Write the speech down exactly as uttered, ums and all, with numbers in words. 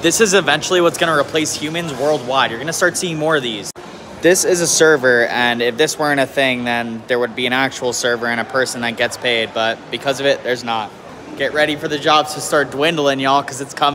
This is eventually what's going to replace humans worldwide. You're going to start seeing more of these. This is a server, and if this weren't a thing, then there would be an actual server and a person that gets paid. But because of it, there's not. Get ready for the jobs to start dwindling, y'all, because it's coming.